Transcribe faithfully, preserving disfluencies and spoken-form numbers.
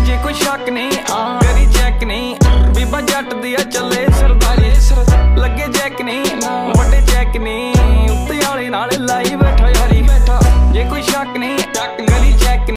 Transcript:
जे कोई शक नहीं करी चेक नहीं बीबा जट दिया चले सरदारी लगे चेक नहीं बड़े चेक नहीं उत्ते वाले नाल लाई बैठा यारी जे कोई शक नहीं करी चेक